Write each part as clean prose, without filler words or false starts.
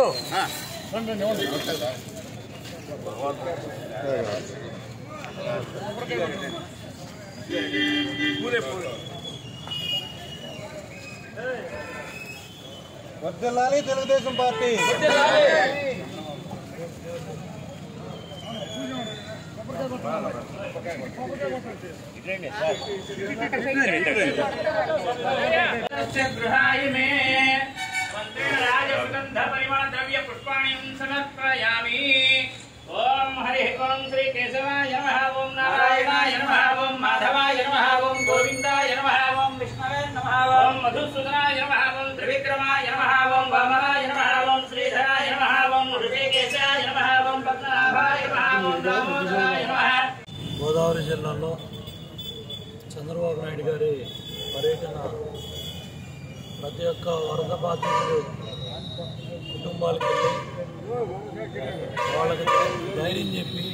వర్ధిల్లాలి తెలుగుదేశం పార్టీ. ओम हरि ओम श्री केशवाय नमः ओम नारायणाय नमः ओम माधवाय नमः ओम गोविंदाय नमः ओम विष्णवे नमः ओम मधुसूदनाय नमः ओम त्रिविक्रमाय नमः ओम वामनाय नमः ओम श्रीधराय नमः ओम ऋषिकेशाय नमः ओम पद्मनाभाय नमः ओम दामोदराय नमः. గోదావరి జిల్లాలో చంద్రబాబు నాయుడు గారి పర్యటన ప్రతి ఒక్క వరద బాధితులు కుటుంబాలకు వాళ్ళకి ధైర్యం చెప్పి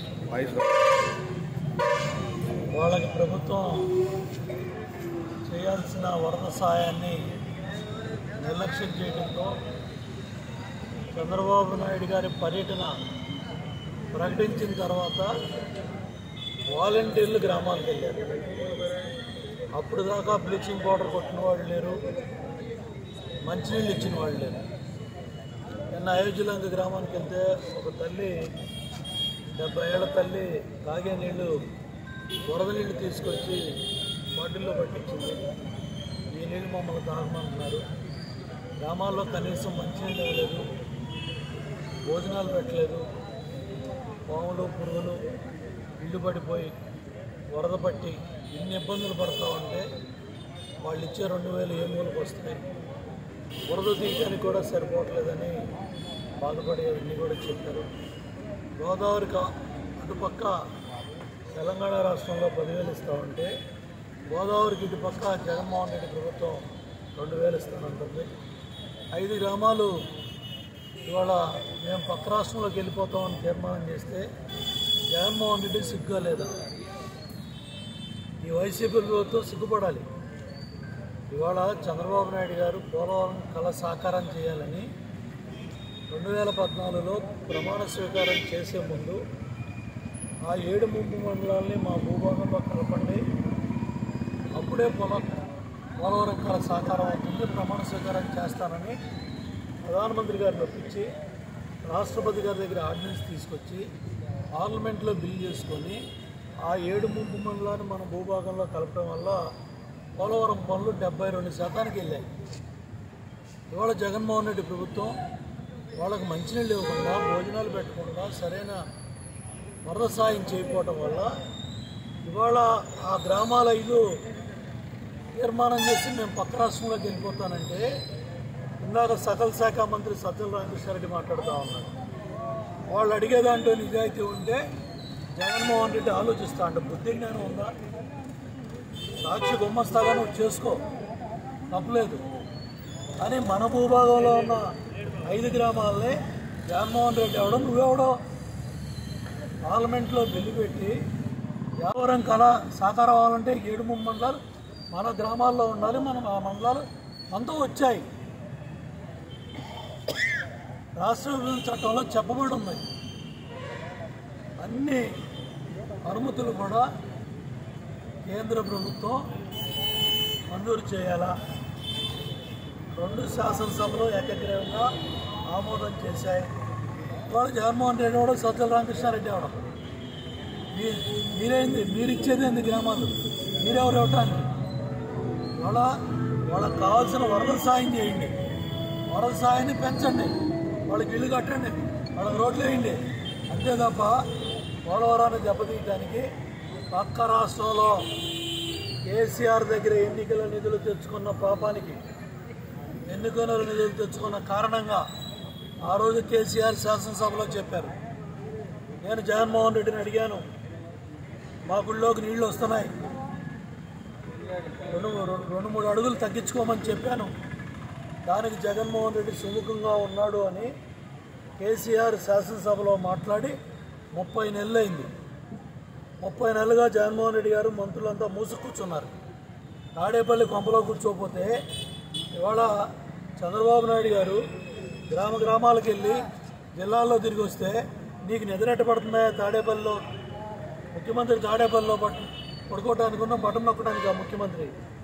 వాళ్ళకి ప్రభుత్వం చేయాల్సిన వరద సాయాన్ని నిర్లక్ష్యం చేయడంతో చంద్రబాబు నాయుడు గారి పర్యటన ప్రకటించిన తర్వాత వాలంటీర్లు గ్రామాలకు వెళ్ళారు. అప్పుడు దాకా బ్లీచింగ్ పౌడర్ కొట్టిన వాళ్ళు లేరు, మంచినీళ్ళు ఇచ్చిన వాళ్ళు లేరు. నిన్న అయోధ్యలంక గ్రామానికి వెళ్తే ఒక తల్లి 70 ఏళ్ల తల్లి తాగే నీళ్లు వరద నీళ్లు తీసుకొచ్చి బాటిల్లో పట్టించింది. ఈ నీళ్ళు మమ్మల్ని తాగమంటున్నారు. గ్రామాల్లో కనీసం మంచినీళ్ళు ఇవ్వలేదు, భోజనాలు పెట్టలేదు. పాములు పురుగులు ఇల్లు పడిపోయి వరద పట్టి ఇన్ని ఇబ్బందులు పడతా ఉంటే వాళ్ళు ఇచ్చే 2000 ఏ మూలకు వస్తాయి, వరద తీయడానికి కూడా సరిపోవట్లేదని బాధపడేవన్నీ కూడా చెప్పారు. గోదావరికి అటుపక్క తెలంగాణ రాష్ట్రంలో 10,000 ఇస్తూ ఉంటే గోదావరికి ఇటుపక్క జగన్మోహన్ రెడ్డి ప్రభుత్వం 2,000 ఇస్తానంటుంది. 5 గ్రామాలు ఇవాళ మేము పక్క రాష్ట్రంలోకి వెళ్ళిపోతామని తీర్మానం చేస్తే జగన్మోహన్ రెడ్డి సిగ్గా లేదా? ఈ వైసీపీ ప్రభుత్వం సిగ్గుపడాలి. ఇవాళ చంద్రబాబు నాయుడు గారు పోలవరం కళ సాకారం చేయాలని 2014లో ప్రమాణ స్వీకారం చేసే ముందు ఆ 7 ముంపు మండలాల్ని మా భూభాగంలో కలపండి, అప్పుడే పోలవరం కళ సాకారం అవుతుంది, ప్రమాణ స్వీకారం చేస్తానని ప్రధానమంత్రి గారిని ఒప్పించి రాష్ట్రపతి గారి దగ్గర ఆర్డినెన్స్ తీసుకొచ్చి పార్లమెంట్లో బిల్ చేసుకొని ఆ 7 ముంపు మండలాన్ని మన భూభాగంలో కలపడం వల్ల పోలవరం పనులు 72% వెళ్ళాయి. ఇవాళ జగన్మోహన్ రెడ్డి ప్రభుత్వం వాళ్ళకి మంచినీళ్ళు ఇవ్వకుండా, భోజనాలు పెట్టకుండా, సరైన వరద సాయం చేయకపోవటం వల్ల ఇవాళ ఆ గ్రామాల ఇల్లు తీర్మానం చేసి మేము పక్క రాష్ట్రంలోకి వెళ్ళిపోతానంటే ఇందాక సకల శాఖ మంత్రి సజ్జల రామకృష్ణారెడ్డి మాట్లాడుతూ ఉన్నారు. వాళ్ళు అడిగేదాంట్లో నిజాయితీ ఉంటే జగన్మోహన్ రెడ్డి ఆలోచిస్తా అంటే బుద్ధి జ్ఞానం ఉందా? సాక్షి గుమ్మస్తాగా నువ్వు చేసుకో, తప్పలేదు. కానీ మన భూభాగంలో ఉన్న 5 గ్రామాలనే జగన్మోహన్ రెడ్డి అవడం, నువ్వెవడో పార్లమెంట్లో బిల్లు పెట్టి పోలవరం కళ సాకారం అవ్వాలంటే 7 ముంపు మండలాలు మన గ్రామాల్లో ఉండాలి. మనం ఆ మండలాలు మనతో వచ్చాయి. రాష్ట్ర విభజన చట్టంలో చెప్పబడి ఉంది. అన్ని అనుమతులు కూడా కేంద్ర ప్రభుత్వం మంజూరు చేయాలా. 2 శాసనసభలు ఏకగ్రీవంగా ఆమోదం చేశాయి. ఇవాళ జగన్మోహన్ రెడ్డి అవడం, సజ్జల రామకృష్ణారెడ్డి అవడం, మీరేంది? మీరిచ్చేది ఏంది? గ్రామాలు మీరెవరు ఇవ్వటానికి? వాళ్ళకి కావాల్సిన వరద సాయం చేయండి, వరద సాయాన్ని పెంచండి, వాళ్ళకి ఇల్లు కట్టండి, వాళ్ళకి రోడ్లు వేయండి. అంతే తప్ప పోలవరాన్ని దెబ్బతీయడానికి పక్క రాష్ట్రంలో కేసీఆర్ దగ్గర ఎన్నికల నిధులు తెచ్చుకున్న పాపానికి, ఎన్నికల నిధులు తెచ్చుకున్న కారణంగా ఆ రోజు కేసీఆర్ శాసనసభలో చెప్పారు. నేను జగన్మోహన్ రెడ్డిని అడిగాను, మా గుళ్ళోకి నీళ్లు వస్తున్నాయి, 2-3 అడుగులు తగ్గించుకోమని చెప్పాను. దానికి జగన్మోహన్ రెడ్డి సుముఖంగా ఉన్నాడు అని కేసీఆర్ శాసనసభలో మాట్లాడి 30 నెలలైంది. 30 నెలలుగా జగన్మోహన్ రెడ్డి గారు మంత్రులంతా మూసు కూర్చున్నారు. తాడేపల్లి కొంపలో కూర్చోపోతే ఇవాళ చంద్రబాబు నాయుడు గారు గ్రామాలకు వెళ్ళి జిల్లాల్లో తిరిగి వస్తే నీకు నిద్రెట్ట పడుతుందా? తాడేపల్లిలో ముఖ్యమంత్రి తాడేపల్లిలో పడుకోవటానికి ఉన్న బటన్ నొక్కడానికి ఆ ముఖ్యమంత్రి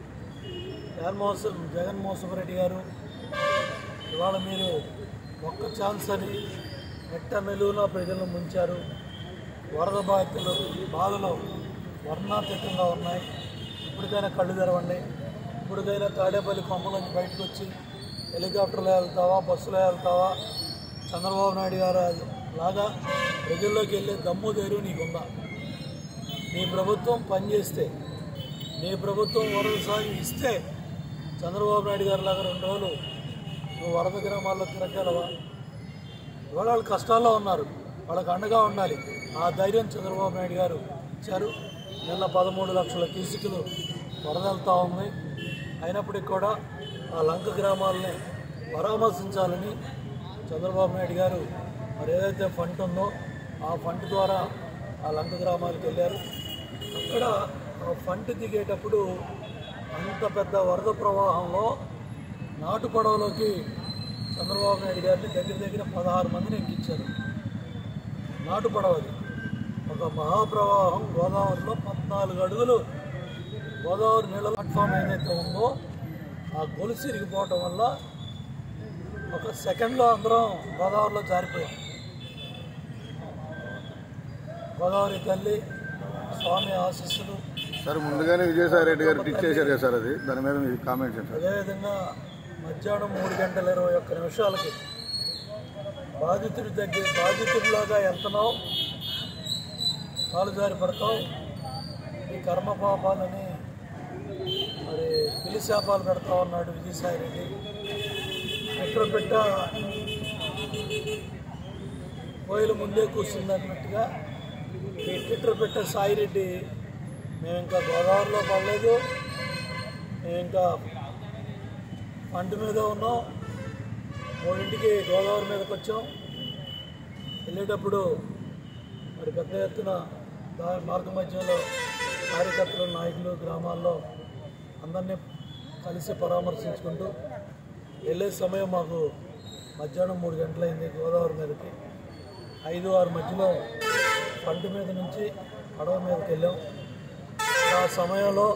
జగన్మోహన్ రెడ్డి గారు ఇవాళ మీరు ఒక్క ఛాన్స్ అని నెట్ట నిలువున ప్రజలను ముంచారు. వరద బాధలు వర్ణాతీతంగా ఉన్నాయి. ఇప్పటికైనా కళ్ళు తెరవండి. ఇప్పటికైనా తాడేపల్లి కొమ్మలోంచి బయటకు వచ్చి హెలికాప్టర్లో వెళ్తావా, బస్సులో వెళ్తావా? చంద్రబాబు నాయుడు గారు లాగా ప్రజల్లోకి వెళ్ళే దమ్ము ధైర్యం నీకుందా? నీ ప్రభుత్వం పనిచేస్తే, నీ ప్రభుత్వం వరద సాగు ఇస్తే చంద్రబాబు నాయుడు గారి లాగా 2 రోజులు నువ్వు వరద గ్రామాల్లో తిరగలవా? ఇవాళ వాళ్ళు కష్టాల్లో ఉన్నారు, వాళ్ళకి అండగా ఉండాలి. ఆ ధైర్యం చంద్రబాబు నాయుడు గారు ఇచ్చారు. నిన్న 13 లక్షల క్యూసెక్కులు వరదలుతూ ఉంది. అయినప్పటికీ కూడా ఆ లంక గ్రామాలని పరామర్శించాలని చంద్రబాబు నాయుడు గారు మరి ఏదైతే ఫండ్ ఉందో ఆ ఫండ్ ద్వారా ఆ లంక గ్రామాలకు వెళ్ళారు. అక్కడ ఆ ఫండ్ దిగేటప్పుడు అంత పెద్ద వరద ప్రవాహంలో నాటు పడవలోకి చంద్రబాబు నాయుడు గారిని దగ్గర 16 మందిని ఎక్కించారు. నాటు పడవది ఒక మహాప్రవాహం గోదావరిలో 14 అడుగులు గోదావరి నీళ్ళ ప్లాట్ఫామ్ ఏదైతే ఉందో ఆ గొలుసు ఇరిగిపోవటం వల్ల ఒక సెకండ్లో అందరం గోదావరిలో జారిపోయాం. గోదావరి తల్లి స్వామి ఆశీస్సులు. సార్ ముందుగానే విజయసాయి రెడ్డి గారు టిక్ చేశారు కదా సార్, అది దాని మీద మీరు కామెంట్ చేయండి. అదేవిధంగా మధ్యాహ్నం 3:21 బాధితుడిలాగా వెళ్తున్నావు, కాలు జారి పడతావు, ఈ కర్మ పాపాలని మరి పిలిశాపాలు పెడతా ఉన్నాడు విజయసాయి రెడ్డి. పెట్ట కోయిల ముందే కూర్చుంది అన్నట్టుగా ఈ పెట్ట సాయిరెడ్డి మేము ఇంకా గోదావరిలో పడలేదు, మేము ఇంకా పంట మీద ఉన్నాం, 3ంటికి గోదావరి మీదకి వచ్చాం. వెళ్ళేటప్పుడు మరి పెద్ద ఎత్తున మార్గ మధ్యంలో కార్యకర్తలు, నాయకులు గ్రామాల్లో అందరినీ కలిసి పరామర్శించుకుంటూ వెళ్ళే సమయం మాకు మధ్యాహ్నం 3 గంటలైంది. గోదావరి మీదకి 5-6 మధ్యలో పంట మీద నుంచి పడవ మీదకి వెళ్ళాం. ఆ సమయంలో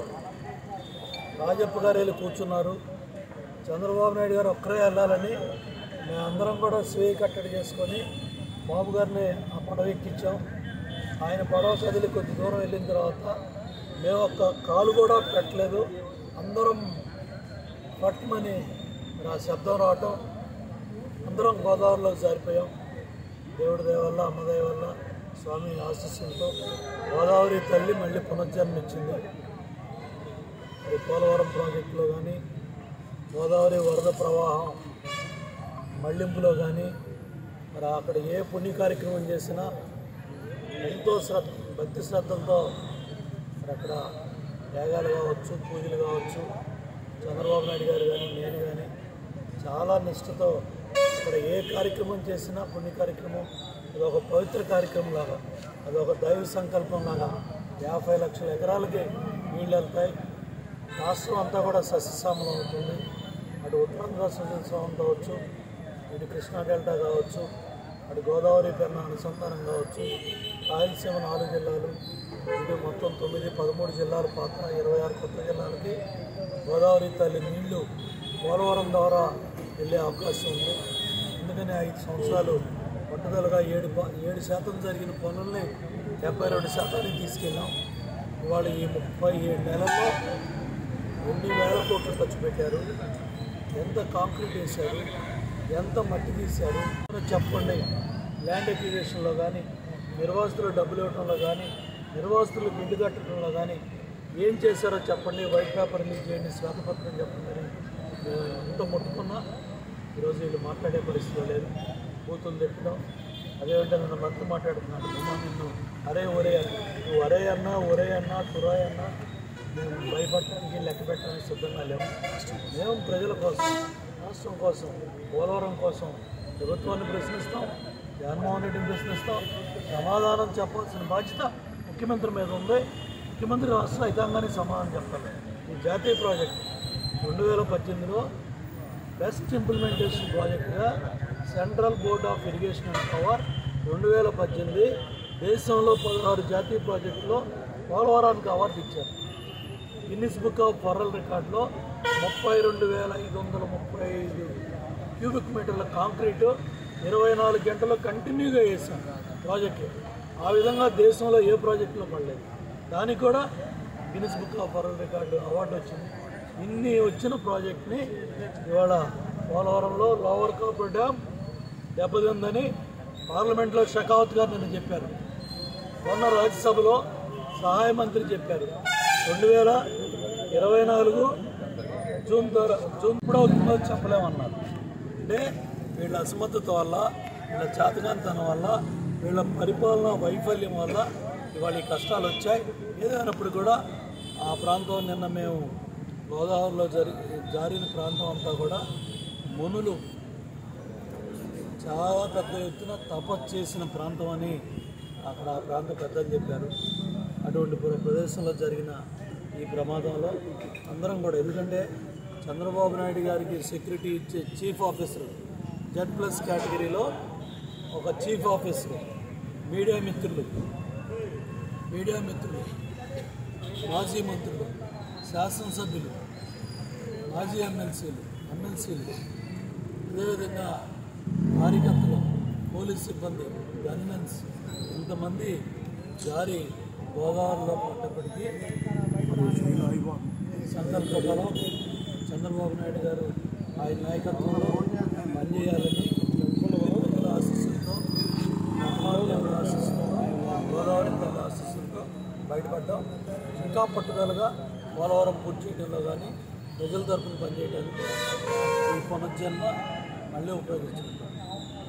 రాజప్ప గారు వెళ్ళి కూర్చున్నారు. చంద్రబాబు నాయుడు గారు ఒక్కరే వెళ్ళాలని మేమందరం కూడా స్వీయ కట్టడి చేసుకొని బాబు గారిని ఆ పడవ ఎక్కించాం. ఆయన పడవ కదిలి కొద్ది దూరం వెళ్ళిన తర్వాత మేము ఒక్క కాలు కూడా పెట్టలేదు. అందరం పట్టుమని ఆ శబ్దం రావటం, అందరం గోదావరిలో జారిపోయాం. దేవుడి దయ వల్ల, అమ్మదయ వల్ల, స్వామి ఆశీస్సులతో గోదావరి తల్లి మళ్ళీ పునర్జన్మించింది. అది పోలవరం ప్రాజెక్టులో కానీ, గోదావరి వరద ప్రవాహం మళ్లింపులో కానీ, మరి అక్కడ ఏ పుణ్య కార్యక్రమం చేసినా ఎంతో భక్తి శ్రద్ధలతో మరి అక్కడ యాగాలు కావచ్చు, పూజలు కావచ్చు, చంద్రబాబు నాయుడు గారు కానీ, నేను కానీ చాలా నిష్ఠతో అక్కడ ఏ కార్యక్రమం చేసినా పుణ్య కార్యక్రమం అదొక పవిత్ర కార్యక్రమం లాగా, అదొక దైవ సంకల్పం లాగా 50 లక్షల ఎకరాలకి నీళ్ళు వెళ్తాయి. రాష్ట్రం అంతా కూడా సస్యశ్యామలం అవుతుంది. అటు ఉత్తరాంధ్ర సస్యశ్యామం కావచ్చు, ఇటు కృష్ణా డెల్టా కావచ్చు, అటు గోదావరి పెన్నా అనుసంధానం కావచ్చు, రాయలసీమ 4 జిల్లాలు, ఇటు మొత్తం 9-13 జిల్లాల పాత్ర 26 కొత్త జిల్లాలకి గోదావరి తల్లి నీళ్లు పోలవరం ద్వారా వెళ్ళే అవకాశం ఉంది. అందుకని 5 సంవత్సరాలు పట్టుదలగా 7% జరిగిన పనుల్ని 72% తీసుకెళ్ళాం. ఇవాళ ఈ 37 నెలల్లో ఎన్ని వేల కోట్లు ఖర్చు పెట్టారు, ఎంత కాంక్రీట్ వేశారు, ఎంత మట్టి తీశారు చెప్పండి. ల్యాండ్ అక్విజిషన్లో కానీ, నిర్వాసితులు డబ్బులు ఇవ్వడంలో కానీ, నిర్వాసితులకు ఇల్లు కట్టడంలో కానీ ఏం చేశారో చెప్పండి. వైట్ పేపర్ రిలీజ్ చేయండి, శ్వేతపత్రం చెప్పండి. ఎంత ముట్టుకున్నా ఈరోజు వీళ్ళు మాట్లాడే పరిస్థితి లేదు. బూతులు తిట్టడం, అదేవిధంగా నన్ను మంత్రి మాట్లాడుతున్నాడు, నిన్ను అరే ఒరే అన్న, నువ్వు అరే అన్నా, ఒరే అన్నా, తురాయ్ అన్నా మేము భయపడటానికి లెక్క పెట్టడానికి సిద్ధంగా లేవు. మేము ప్రజల కోసం, రాష్ట్రం కోసం, పోలవరం కోసం ప్రభుత్వాన్ని ప్రశ్నిస్తాం, జగన్మోహన్ రెడ్డిని ప్రశ్నిస్తాం. సమాధానం చెప్పాల్సిన బాధ్యత ముఖ్యమంత్రి మీద ఉంది. ముఖ్యమంత్రి రాష్ట్ర హితాంగానికి సమాధానం చెప్పాలి. ఈ జాతీయ ప్రాజెక్టు 2018లో బెస్ట్ ఇంప్లిమెంటేషన్ ప్రాజెక్టుగా Central Board of Irrigation and Power 2018 దేశంలో 16 జాతీయ ప్రాజెక్టులో పోలవరానికి అవార్డు ఇచ్చారు. గిన్నిస్ బుక్ ఆఫ్ వరల్డ్ రికార్డులో 32,535 క్యూబిక్ మీటర్ల కాంక్రీటు 24 గంటలు కంటిన్యూగా వేసాం ప్రాజెక్టు. ఆ విధంగా దేశంలో ఏ ప్రాజెక్టులో పడలేదు. దానికి కూడా Guinness Book of World record award వచ్చింది. ఇన్ని వచ్చిన ప్రాజెక్ట్ని ఇవాళ పోలవరంలో లోవర్ కాపర్ డ్యామ్ దెబ్బతిందని పార్లమెంట్లో షెకావత్ గారు నిన్న చెప్పారు. మొన్న రాజ్యసభలో సహాయ మంత్రి చెప్పారు 2024 జూన్ కూడా అవుతుందో చెప్పలేమన్నారు. అంటే వీళ్ళ అసమర్థత వల్ల, వీళ్ళ చేతకాంతనం వల్ల, వీళ్ళ పరిపాలనా వైఫల్యం వల్ల ఇవాళ ఈ కష్టాలు వచ్చాయి. ఏదైనప్పుడు కూడా ఆ ప్రాంతం నిన్న మేము గోదావరిలో జారిన ప్రాంతం అంతా కూడా మునులు చాలా పెద్ద ఎత్తున తపస్సు చేసిన ప్రాంతం అని అక్కడ ఆ ప్రాంత పెద్దలు చెప్పారు. అటువంటి ప్రదేశంలో జరిగిన ఈ ప్రమాదంలో అందరం కూడా, ఎందుకంటే చంద్రబాబు నాయుడు గారికి సెక్యూరిటీ ఇచ్చే చీఫ్ ఆఫీసర్ Z+ కేటగిరీలో ఒక చీఫ్ ఆఫీసర్, మీడియా మిత్రులు, మాజీ మంత్రులు, శాసనసభ్యులు, మాజీ ఎమ్మెల్సీలు, అదేవిధంగా కార్యకర్తలు, పోలీస్ సిబ్బంది, గన్మెన్స్ ఇంతమంది జారి గోదావరిలో పడ్డప్పటికీ సంకల్ప బలం చంద్రబాబు నాయుడు గారు ఆయన నాయకత్వంలో పనిచేయాలని ప్రభుత్వ ఆశీస్సులతో, మహాదేవుల ఆశీస్సులతో, గోదావరి తల్లి ఆశీస్సులతో బయటపడ్డాం. ఇంకా పట్టుదలగా పోలవరం పూర్తి చేయడంలో కానీ ప్రజల తరఫున పనిచేయడానికి ఈ పునర్జన్మ మళ్ళీ ఉపయోగించుకుంటాం.